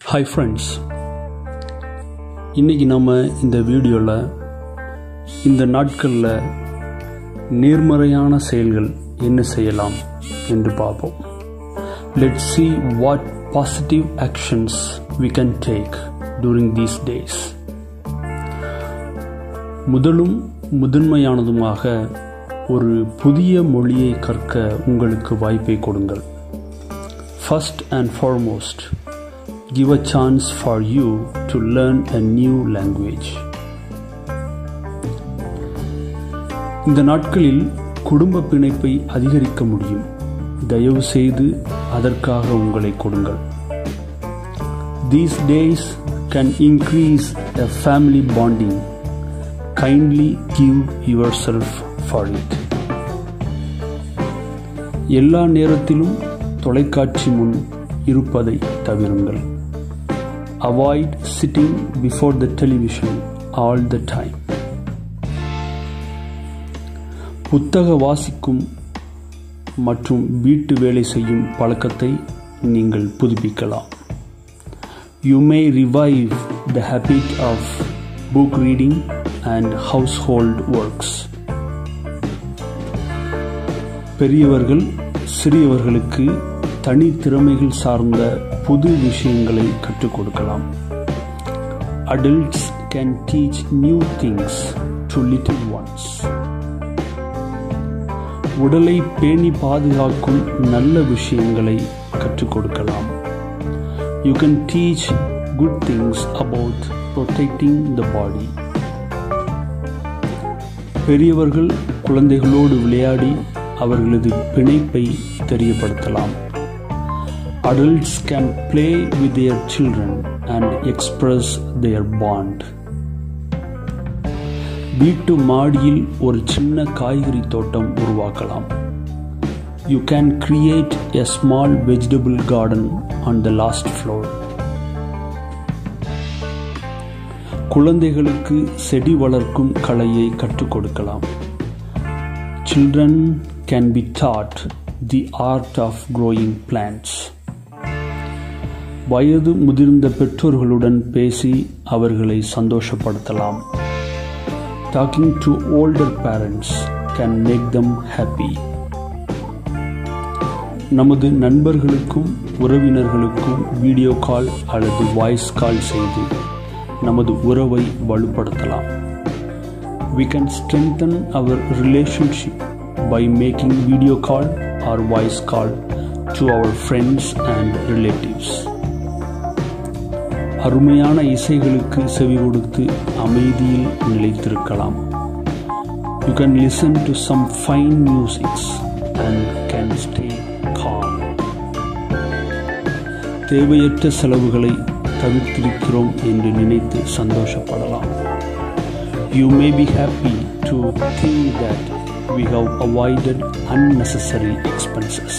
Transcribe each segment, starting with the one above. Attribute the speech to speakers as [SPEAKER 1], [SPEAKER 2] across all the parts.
[SPEAKER 1] Hi friends, இன்றைக்கி நம்ம இந்த வீடியோவில் இந்த நாட்களில் நேர்மறையான செயல்கள் என்ன செய்யலாம் என்று பார்ப்போம். Let's see what positive actions we can take during these days. முதலும் முதன்மையானதுமாக ஒரு புதிய மொழியை கற்க உங்களுக்கு வாய்ப்பை கொடுங்கள். First and foremost, give a chance for you to learn a new language. இந்த நாட்களில் குடும்ப பிணைப்பை அதிகரிக்க முடியும். தயவு செய்து அதற்காக உங்களை கொடுங்கள். These days can increase a family bonding. Kindly give yourself for it. எல்லா நேரத்திலும் தொலைக்காட்சி முன் இருப்பதை தவிருங்கள். Avoid sitting before the television all the time. புத்தக வாசிக்கும் மற்றும் வீட்டு வேலை செய்யும் பழக்கத்தை நீங்கள் புதுப்பிக்கலாம். You may revive the habit of book reading and household works. பெரியவர்கள் சிறியவர்களுக்கு தனி திறமைகள் சார்ந்த புது விஷயங்களை கற்றுக் கொடுக்கலாம். Adults can teach new things to little ones. உடலை பேணி பாதுகாக்கும் நல்ல விஷயங்களை கற்றுக் கொடுக்கலாம். You can teach good things about protecting the body. பெரியவர்கள் குழந்தைகளோடு விளையாடி அவர்களது பிணைப்பை தெரியப்படுத்தலாம். Adults can play with their children and express their bond. வீட்டு மாடியில் ஒரு சின்ன காய்கறி தோட்டம் உருவாக்கலாம். You can create a small vegetable garden on the last floor. குழந்தைகளுக்கு செடி வளர்க்கும் கலையை கற்றுக் கொடுக்கலாம். Children can be taught the art of growing plants. வயது முதிர்ந்த பெற்றோர்களுடன் பேசி அவர்களை சந்தோஷப்படுத்தலாம். Talking to older parents can make them happy. நமது நண்பர்களுக்கும் உறவினர்களுக்கும் வீடியோ கால் அல்லது வாய்ஸ் கால் செய்து நமது உறவை வலுப்படுத்தலாம். We can strengthen our relationship by making video call or voice call to our friends and relatives. அருமையான இசைகளுக்கு செவி கொடுத்து அமைதியில் நிலைத்திருக்கலாம். You can listen to some fine music and can stay calm. தேவையற்ற செலவுகளை தவிர்த்திருக்கிறோம் என்று நினைத்து சந்தோஷப்படலாம். You may be happy to think that we have avoided unnecessary expenses.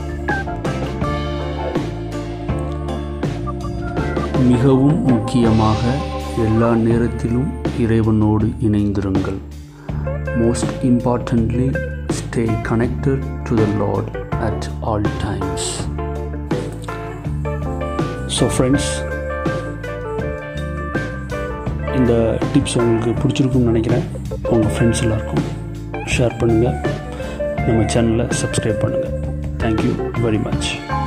[SPEAKER 1] மிகவும் முக்கியமாக எல்லா நேரத்திலும் இறைவனோடு இணைந்திருங்கள். Most importantly, stay connected to the Lord at all times. So friends, இந்த டிப்ஸ் உங்களுக்கு பிடிச்சிருக்குன்னு நினைக்கிறேன். உங்கள் ஃப்ரெண்ட்ஸ் எல்லாருக்கும் ஷேர் பண்ணுங்கள். நம்ம சேனலை சப்ஸ்கிரைப் பண்ணுங்கள். Thank you very much.